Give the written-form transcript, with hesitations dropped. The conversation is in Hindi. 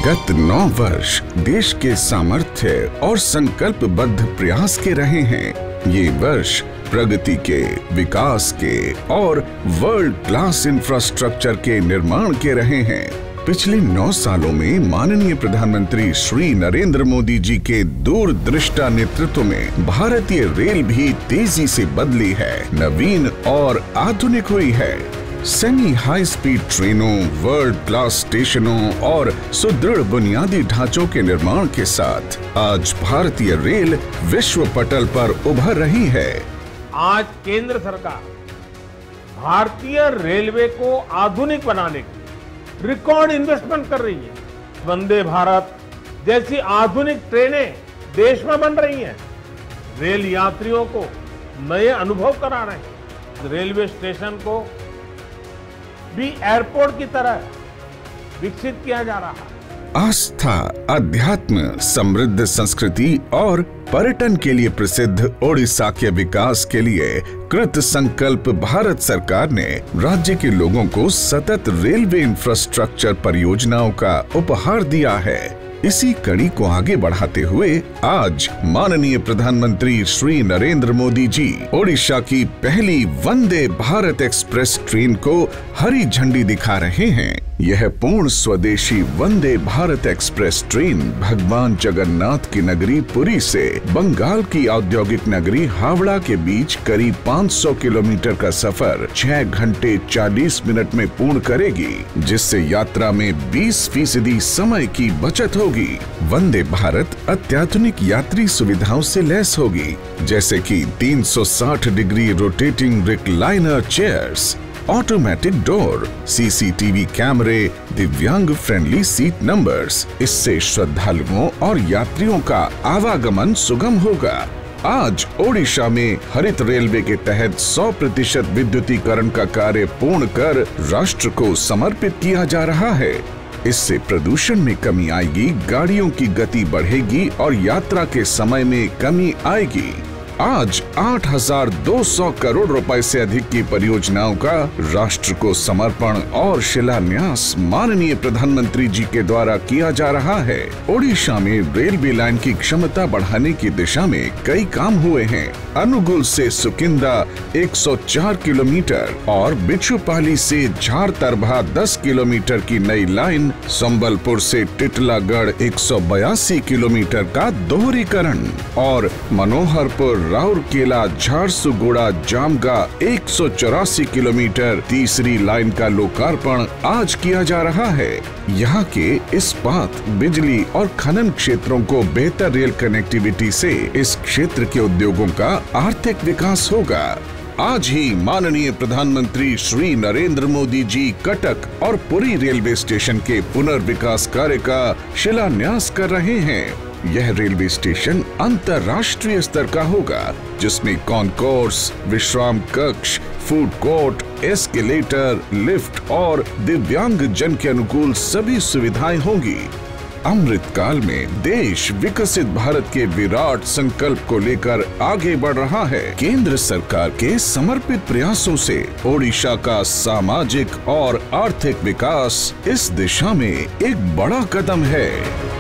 गत 9 वर्ष देश के सामर्थ्य और संकल्पबद्ध प्रयास के रहे हैं। ये वर्ष प्रगति के, विकास के और वर्ल्ड क्लास इंफ्रास्ट्रक्चर के निर्माण के रहे हैं। पिछले 9 सालों में माननीय प्रधानमंत्री श्री नरेंद्र मोदी जी के दूरदृष्टा नेतृत्व में भारतीय रेल भी तेजी से बदली है, नवीन और आधुनिक हुई है। सेमी हाई स्पीड ट्रेनों, वर्ल्ड क्लास स्टेशनों और सुदृढ़ बुनियादी ढांचों के निर्माण के साथ आज भारतीय रेल विश्व पटल पर उभर रही है। आज केंद्र सरकार भारतीय रेलवे को आधुनिक बनाने के लिए रिकॉर्ड इन्वेस्टमेंट कर रही है। वंदे भारत जैसी आधुनिक ट्रेनें देश में बन रही हैं, रेल यात्रियों को नए अनुभव करा रहे हैं। रेलवे स्टेशन को भी एयरपोर्ट की तरह विकसित किया जा रहा है। आस्था, अध्यात्म, समृद्ध संस्कृति और पर्यटन के लिए प्रसिद्ध ओडिशा के विकास के लिए कृत संकल्प भारत सरकार ने राज्य के लोगों को सतत रेलवे इंफ्रास्ट्रक्चर परियोजनाओं का उपहार दिया है। इसी कड़ी को आगे बढ़ाते हुए आज माननीय प्रधानमंत्री श्री नरेंद्र मोदी जी ओडिशा की पहली वंदे भारत एक्सप्रेस ट्रेन को हरी झंडी दिखा रहे हैं। यह पूर्ण स्वदेशी वंदे भारत एक्सप्रेस ट्रेन भगवान जगन्नाथ की नगरी पुरी से बंगाल की औद्योगिक नगरी हावड़ा के बीच करीब 500 किलोमीटर का सफर 6 घंटे 40 मिनट में पूर्ण करेगी, जिससे यात्रा में 20% समय की बचत होगी। वंदे भारत अत्याधुनिक यात्री सुविधाओं से लैस होगी, जैसे कि 360 degree rotating recliner chairs, automatic door, CCTV कैमरे, दिव्यांग फ्रेंडली सीट नंबर्स। इससे श्रद्धालुओं और यात्रियों का आवागमन सुगम होगा। आज ओडिशा में हरित रेलवे के तहत 100% विद्युतीकरण का कार्य पूर्ण कर राष्ट्र को समर्पित किया जा रहा है। इससे प्रदूषण में कमी आएगी, गाड़ियों की गति बढ़ेगी और यात्रा के समय में कमी आएगी। आज 8,200 करोड़ रुपए से अधिक की परियोजनाओं का राष्ट्र को समर्पण और शिलान्यास माननीय प्रधानमंत्री जी के द्वारा किया जा रहा है। ओडिशा में रेलवे लाइन की क्षमता बढ़ाने की दिशा में कई काम हुए हैं। अनुगुल से सुकिंदा 104 किलोमीटर और बिच्छुपाली से झारतरभा 10 किलोमीटर की नई लाइन, संबलपुर से टिटलागढ़ 182 किलोमीटर का दोहरीकरण और मनोहरपुर राउरकेला झारसुगुड़ा जामगा 184 किलोमीटर तीसरी लाइन का लोकार्पण आज किया जा रहा है। यहाँ के इस्पात, बिजली और खनन क्षेत्रों को बेहतर रेल कनेक्टिविटी से इस क्षेत्र के उद्योगों का आर्थिक विकास होगा। आज ही माननीय प्रधानमंत्री श्री नरेंद्र मोदी जी कटक और पुरी रेलवे स्टेशन के पुनर्विकास कार्य का शिलान्यास कर रहे हैं। यह रेलवे स्टेशन अंतर्राष्ट्रीय स्तर का होगा, जिसमें कॉन्कोर्स, विश्राम कक्ष, फूड कोर्ट, एस्केलेटर, लिफ्ट और दिव्यांग जन के अनुकूल सभी सुविधाएं होंगी। अमृत काल में देश विकसित भारत के विराट संकल्प को लेकर आगे बढ़ रहा है। केंद्र सरकार के समर्पित प्रयासों से ओडिशा का सामाजिक और आर्थिक विकास इस दिशा में एक बड़ा कदम है।